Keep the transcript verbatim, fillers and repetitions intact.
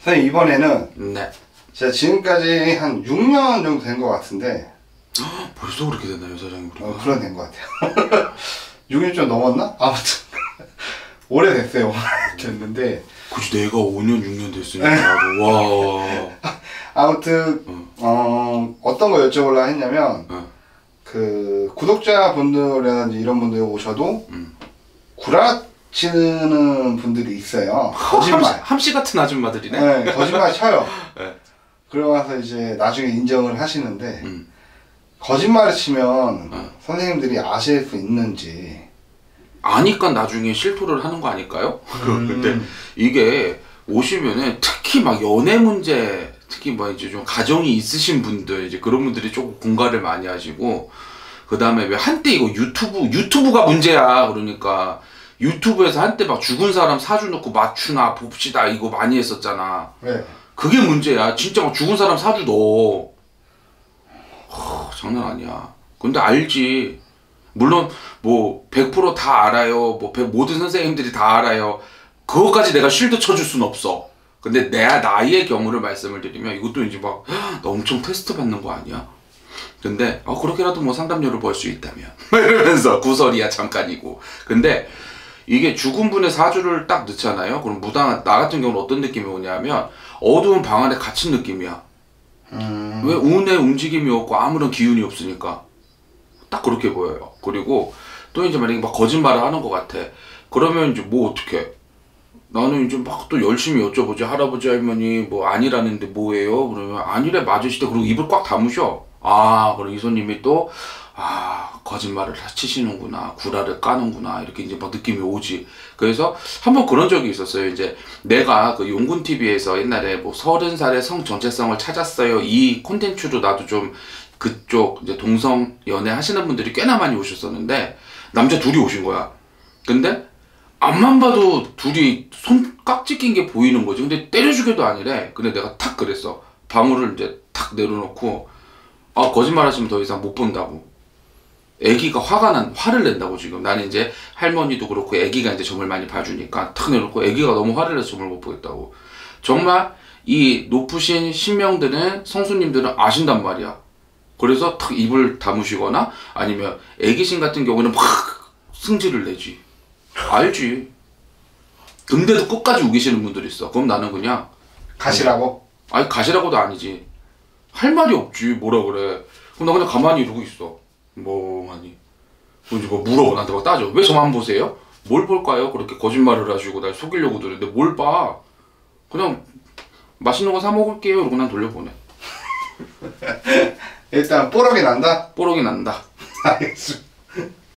선생님 이번에는 네. 제가 지금까지 한 육 년 정도 된 것 같은데 벌써 그렇게 됐나요, 사장님? 어, 그런 된 것 같아요. 육 년 좀 넘었나? 아무튼 오래됐어요. 됐는데 그치, 내가 오 년, 육 년 됐으니까 나도 와. 아무튼 어. 어, 어떤 거 여쭤보려고 했냐면 어. 그 구독자분들이라든지 이런 분들 오셔도 음. 구라치는 분들이 있어요. 거짓말. 함씨, 함씨 같은 아줌마들이네. 네, 거짓말 쳐요. 네. 그러고 나서 이제 나중에 인정을 하시는데 음. 거짓말을 치면 어. 선생님들이 아실 수 있는지. 아니까 나중에 실토를 하는 거 아닐까요? 음. 근데 이게 오시면은 특히 막 연애 문제, 특히 뭐 이제 좀 가정이 있으신 분들, 이제 그런 분들이 조금 공감을 많이 하시고, 그 다음에 왜 한때 이거 유튜브, 유튜브가 문제야. 그러니까 유튜브에서 한때 막 죽은 사람 사주 놓고 맞추나 봅시다 이거 많이 했었잖아. 네. 그게 문제야. 진짜 막 죽은 사람 사주 넣어. 허, 장난 아니야. 근데 알지. 물론 뭐 백 퍼센트 다 알아요. 뭐 모든 선생님들이 다 알아요. 그것까지 내가 쉴드 쳐줄 순 없어. 근데 내 나이의 경우를 말씀을 드리면 이것도 이제 막 나 엄청 테스트 받는 거 아니야? 근데 어, 그렇게라도 뭐 상담료를 벌 수 있다면 이러면서 구설이야 잠깐이고. 근데 이게 죽은 분의 사주를 딱 넣잖아요. 그럼 무당한 나 같은 경우는 어떤 느낌이 오냐면 어두운 방 안에 갇힌 느낌이야. 음. 왜 운의 움직임이 없고 아무런 기운이 없으니까 딱 그렇게 보여요. 그리고 또 이제 만약에 막 거짓말을 하는 것 같아. 그러면 이제 뭐 어떻게? 나는 이제 막 또 열심히 여쭤보지. 할아버지 할머니 뭐 아니라는데 뭐예요? 그러면 아니래 맞으시대. 그리고 입을 꽉 다무셔. 아 그럼 이 손님이 또 아 거짓말을 치시는구나, 구라를 까는구나 이렇게 이제 막 느낌이 오지. 그래서 한번 그런 적이 있었어요. 이제 내가 그 용군 티비에서 옛날에 뭐 서른 살의 성 정체성을 찾았어요 이 콘텐츠로 나도 좀 그쪽 이제 동성 연애 하시는 분들이 꽤나 많이 오셨었는데 남자 둘이 오신 거야. 근데 앞만 봐도 둘이 손 깍지 낀 게 보이는 거지. 근데 때려주게도 아니래. 근데 내가 탁 그랬어. 방울을 이제 탁 내려놓고 아 거짓말 하시면 더 이상 못 본다고. 애기가 화가 난 화를 낸다고. 지금 나는 이제 할머니도 그렇고 애기가 이제 점을 많이 봐주니까 탁 내놓고 애기가 너무 화를 내서 점을 못 보겠다고. 정말 이 높으신 신명들은 성수님들은 아신단 말이야. 그래서 탁 입을 다무시거나 아니면 애기신 같은 경우는 막 승질을 내지. 알지. 근데도 끝까지 우기시는 분들이 있어. 그럼 나는 그냥 가시라고? 아니 가시라고도 아니지. 할 말이 없지. 뭐라 그래. 그럼 나 그냥 가만히 이러고 있어. 멍하니. 이제 뭐 물어봐. 나한테 막 따져. 왜 저만 보세요? 뭘 볼까요? 그렇게 거짓말을 하시고 날 속이려고 들는데 뭘 봐. 그냥 맛있는 거 사 먹을게요. 이러고 난 돌려보내. 일단 뽀록이 난다? 뽀록이 난다. 알겠습니다.